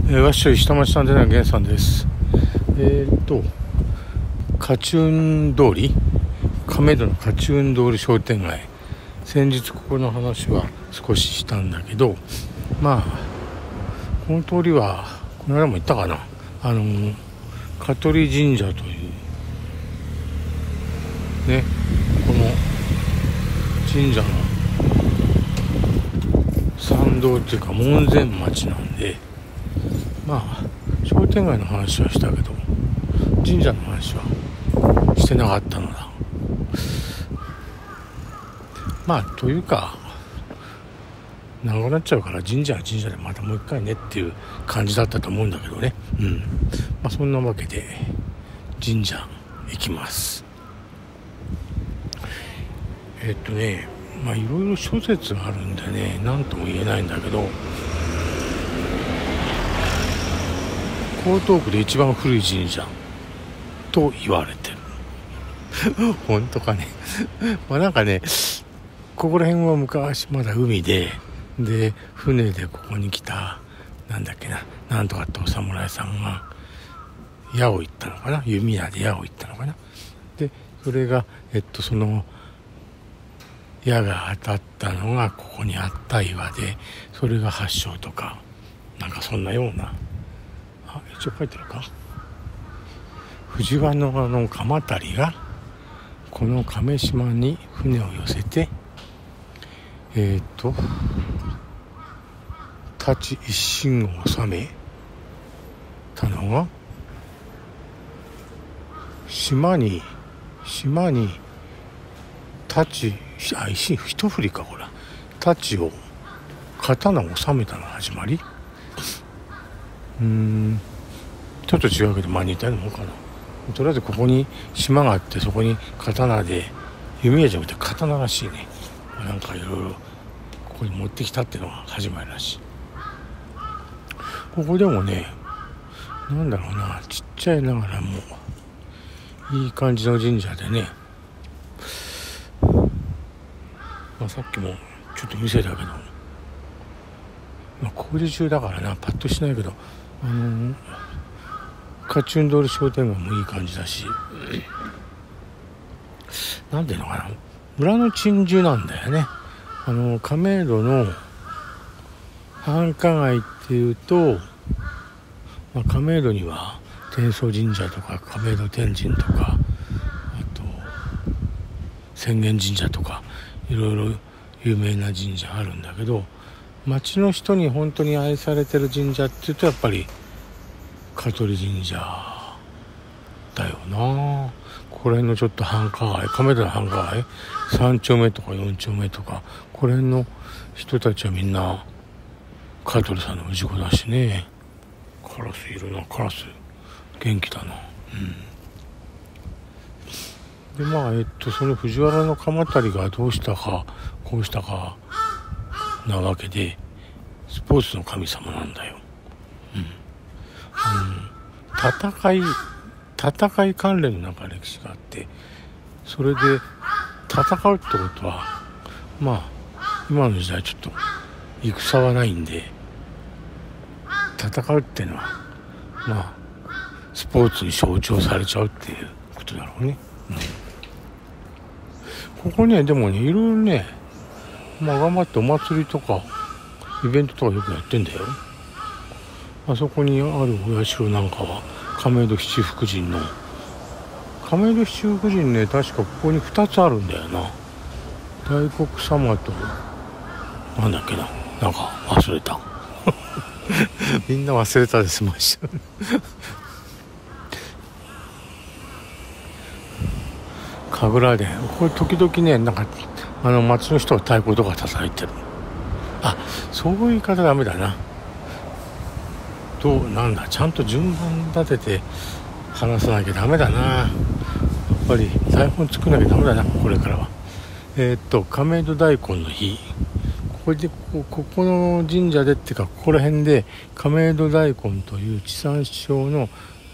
わっしょい下町探偵団源さんです。勝運通り、亀戸の勝運通り商店街、先日ここの話は少ししたんだけど、まあこの通りはこの間も言ったかな、香取神社というね、この神社の参道っていうか門前町なんで、まあ商店街の話はしたけど神社の話はしてなかったのだ。まあというか長くなっちゃうから神社は神社でまたもう一回ねっていう感じだったと思うんだけどね。まあそんなわけで神社行きます。まあいろいろ諸説があるんでね、何とも言えないんだけど、江東区で一番古い神社と言われてる本当かねまあなんかね、ここら辺は昔まだ海で船でここに来たなんとかってお侍さんが矢を行ったのかな、弓矢で矢を行ったのかな。でそれがその矢が当たったのがここにあった岩で、それが発祥とかなんかそんなような、一応書いてあるか。藤原の鎌足がこの亀島に船を寄せて太刀一心を収めたのが島に太刀一振りか、ほら太刀を刀を収めたのが始まり。ちょっと違うけど似たようなもんかな。とりあえずここに島があって、そこに刀で弓矢じゃなくて刀らしいね。なんかいろいろここに持ってきたっていうのが始まりらしい。ここでもね、なんだろうな、ちっちゃいながらもいい感じの神社でね、さっきもちょっと見せたけど、工事中だからなパッとしないけど、勝運通り商店街もいい感じだし、なんていうのかな、村の鎮守なんだよね。亀戸の繁華街っていうと、亀戸には天祖神社とか亀戸天神とか、あと浅間神社とかいろいろ有名な神社あるんだけど、町の人に本当に愛されてる神社っていうとやっぱり香取神社だよな。これのちょっと繁華街、亀戸の繁華街3丁目とか4丁目とか、これの人たちはみんな香取さんの氏子だしね。カラスいるな、カラス元気だな。でその藤原の鎌足がどうしたかこうしたかなわけで、スポーツの神様なんだよ。戦い関連のなんか歴史があって、それで戦うってことは今の時代ちょっと戦はないんで、戦うっていうのはスポーツに象徴されちゃうっていうことだろうね。ここね、でもね、いろいろね、頑張ってお祭りとかイベントとかよくやってんだよ。あそこにあるお社なんかは亀戸七福神の、亀戸七福神ね、確かここに2つあるんだよな。大黒様となんだっけな、なんか忘れたみんな忘れたですました神楽でこれ時々ね、なんか町の人は太鼓とか叩いてる。そういう言い方ダメだな。ちゃんと順番立てて話さなきゃダメだな。やっぱり台本作らなきゃダメだな、これからは。亀戸大根の日、ここの神社でっていうか、ここら辺で亀戸大根という地産地消の、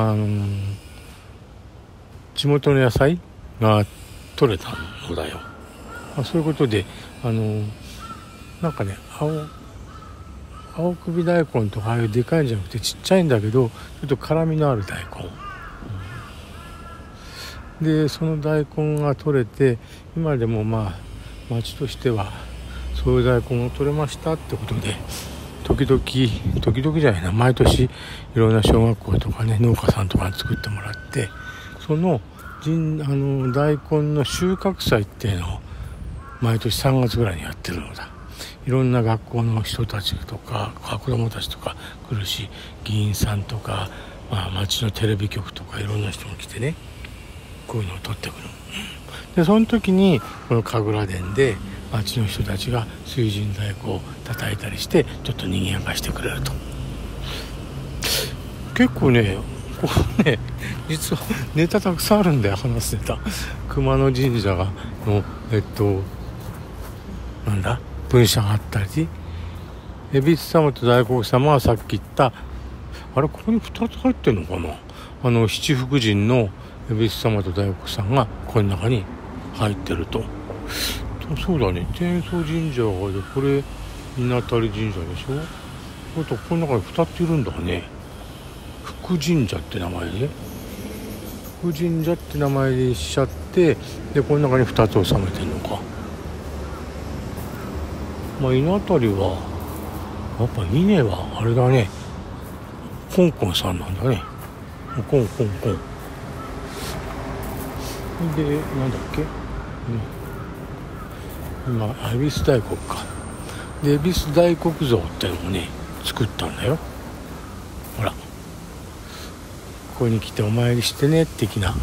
地元の野菜が取れたのだよ。そういうことでなんかね、 青首大根とかああいうでかいんじゃなくてちっちゃいんだけどちょっと辛みのある大根、でその大根が取れて今でも町としてはそういう大根を取れましたってことで時々じゃないな、毎年いろんな小学校とかね農家さんとかに作ってもらって、その大根の収穫祭っていうのを毎年3月ぐらいにやってるのだ。いろんな学校の人たちとか子どもたちとか来るし、議員さんとか、町のテレビ局とかいろんな人が来てね、こういうのを撮ってくる。でその時にこの神楽殿で町の人たちが水神太鼓を叩いたりしてちょっと賑やかしてくれると。結構ねここね実はネタたくさんあるんだよ、話すネタ。熊野神社の分社があったり、恵比寿様と大黒様はさっき言ったここに2つ入ってるのかな、七福神の恵比寿様と大黒さんがこの中に入ってると。そうだね、天祖神社でこれ稲垂神社でしょ。あとこの中に2ついるんだね。福神社って名前で福神社って名前でしちゃって、でこの中に2つ収めてるのか。稲垂はやっぱ稲はあれだね、コンコンさんなんだね。コンコンコンでなんだっけ、今恵比寿大黒か。で恵比寿大黒像ってのもね作ったんだよ。ほらここに来てお参りしてね的な。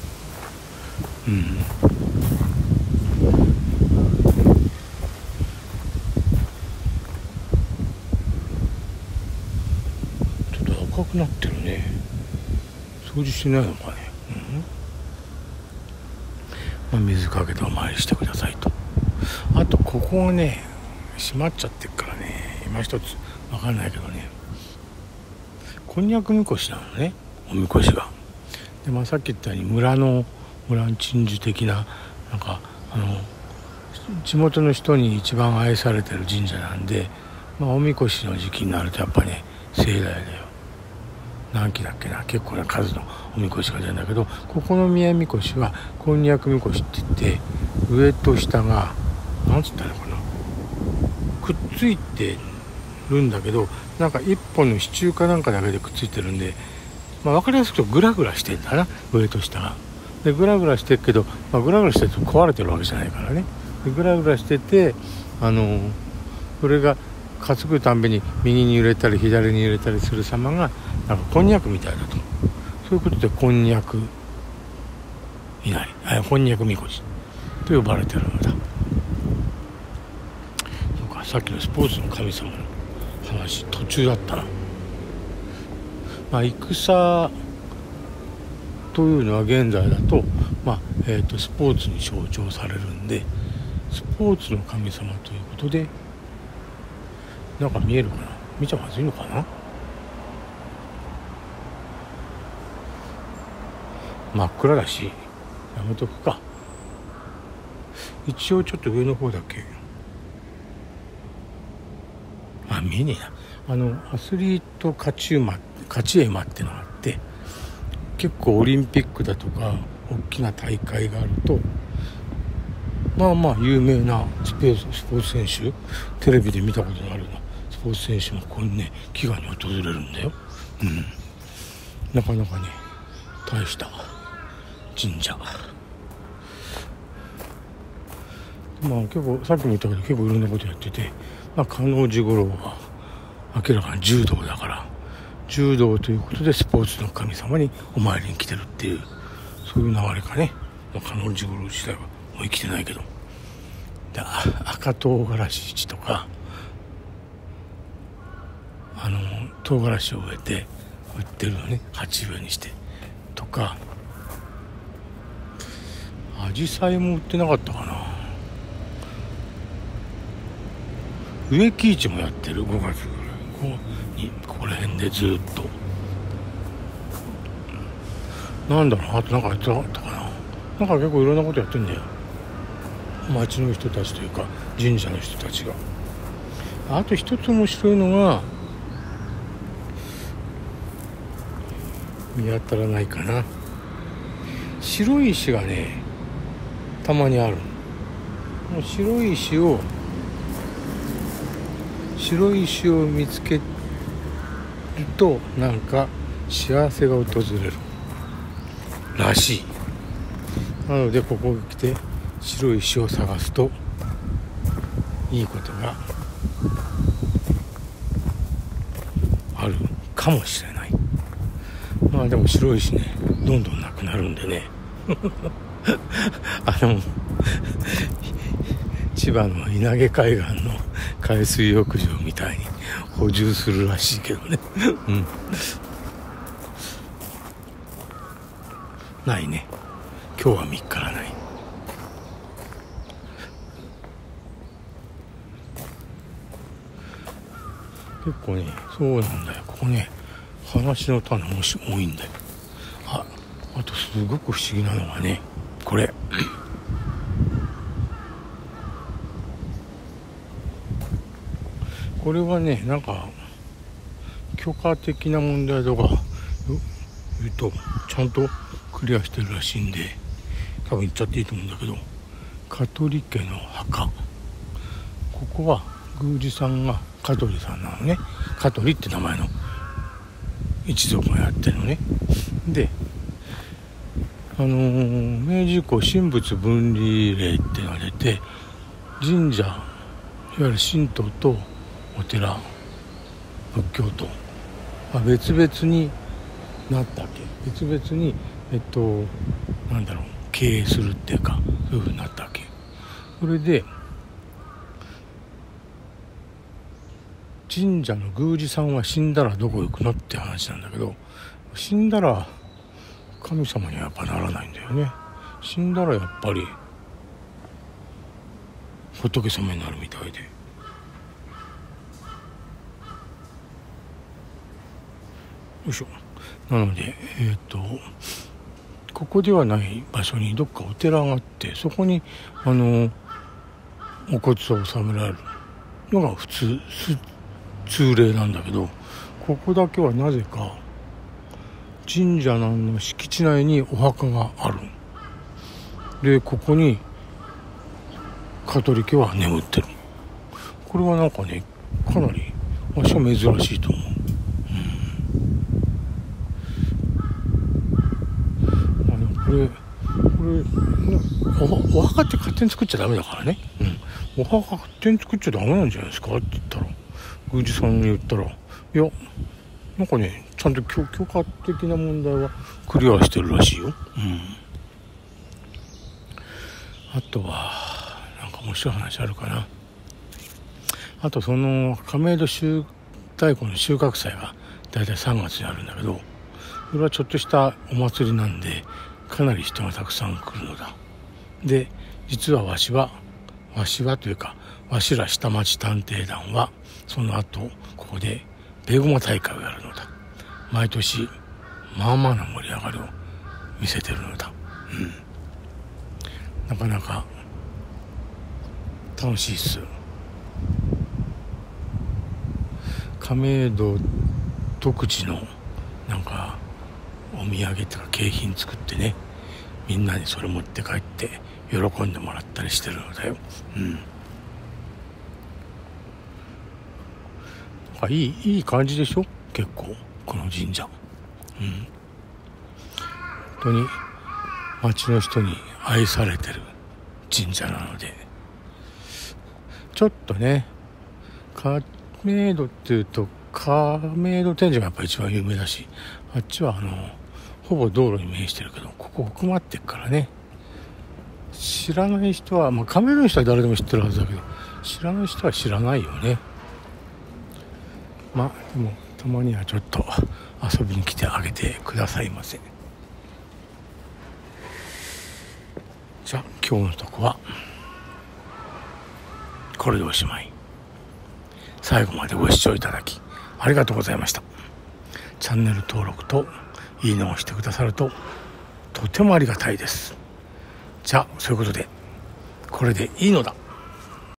ちょっと赤くなってるね。掃除してないのかね。水かけてお参りしてくださいと。あとここがね閉まっちゃってるからね、今一つ分かんないけどね、こんにゃくみこしなのね、おみこしが。で、さっき言ったように村の鎮守的な地元の人に一番愛されてる神社なんで、おみこしの時期になるとやっぱね盛大だよ。何基だっけな、結構な数のおみこしが出るんだけど、ここの宮みこしはこんにゃくみこしって言って、上と下がなんつったのかな、くっついてるんだけど、一本の支柱かなんかだけでくっついてるんで、分かりやすくとグラグラしてんだな、上と下が。でグラグラしてるけど、グラグラしてると壊れてるわけじゃないからね。でグラグラしててそれが担ぐたんびに右に揺れたり左に揺れたりする様がこんにゃくみたいだと。そういうことでこんにゃくこんにゃくみこしと呼ばれてるのだ。そうか、さっきのスポーツの神様の話途中だったな。戦というのは現在だと、スポーツに象徴されるんで、スポーツの神様ということで見えるかな、見ちゃまずいのかな。真っ暗だしやめとくか。一応ちょっと上の方だけ見えねえな。アスリート勝ち絵馬ってのがあって、結構オリンピックだとか大きな大会があると有名なスポーツ選手、テレビで見たことのあるようなスポーツ選手もここにね祈願に訪れるんだよ。なかなかね大した神社。結構さっきも言ったけど結構いろんなことやってて、加納治五郎は明らかに柔道だから、柔道ということでスポーツの神様にお参りに来てるっていう、そういう流れかね。加納治五郎自体はもう生きてないけど、で赤唐辛子市とか唐辛子を植えて売ってるのね、鉢植えにしてとか、アジサイも売ってなかったかな。植木市もやってる、5月ぐらいここら辺でずっと。あとやってなかったかな。結構いろんなことやってんだよ、町の人たちというか神社の人たちが。 あと一つ面白いのが見当たらないかな、白い石がねたまにある。もう白い石を見つけるとなんか幸せが訪れるらしい。なのでここに来て白い石を探すといいことがあるかもしれない。まあでも白い石ねどんどんなくなるんでね千葉の稲毛海岸の海水浴場みたいに補充するらしいけどねないね、今日は3日らない。結構ねそうなんだよ、ここね話の種も多いんだよ。あとすごく不思議なのがね、これこれはねなんか許可的な問題とか言うとちゃんとクリアしてるらしいんで多分言っちゃっていいと思うんだけど、香取家の墓、ここは宮司さんが香取さんなのね。香取って名前の一族がやってるのね。で明治以降神仏分離令っていうのが出て、神社いわゆる神道とお寺仏教と別々になったわけ。別々になんだろう経営するっていうかそういう風になったわけ。それで神社の宮司さんは死んだらどこ行くのって話なんだけど、死んだら神様にはやっぱならないんだよね。死んだらやっぱり仏様になるみたいで、よいしょ。なのでここではない場所にどっかお寺があって、そこにお骨を納められるのが通例なんだけど、ここだけはなぜか神社の敷地内にお墓がある。でここに香取家は眠ってる。これはなんかねかなり私は珍しいと思う。これお墓って勝手に作っちゃダメだからね、お墓勝手に作っちゃダメなんじゃないですかって言ったら、宮司さんに言ったら、いやなんかねちゃんと許可的な問題はクリアしてるらしいよ。あとはなんか面白い話あるかな。あとその亀戸大根の収穫祭がだいたい3月にあるんだけど、それはちょっとしたお祭りなんでかなり人がたくさん来るのだ。で実はわしはというかわしら下町探偵団はその後ここでベゴマ大会をやるのだ。毎年まあまあな盛り上がりを見せてるのだ。なかなか楽しいっす。亀戸独自のなんかお土産とか景品作ってね、みんなにそれ持って帰って喜んでもらったりしてるのだよ。いい感じでしょ結構この神社。本当に町の人に愛されてる神社なので、ちょっとね亀戸っていうと亀戸天神がやっぱ一番有名だし、あっちはほぼ道路に面してるけど、ここ奥まってっからね、知らない人は亀戸の人は誰でも知ってるはずだけど、知らない人は知らないよね。でもたまにはちょっと遊びに来てあげてくださいませ。じゃあ今日のとこはこれでおしまい。最後までご視聴いただきありがとうございました。チャンネル登録といいねをしてくださるととてもありがたいです。じゃあそういうことでこれでいいのだ。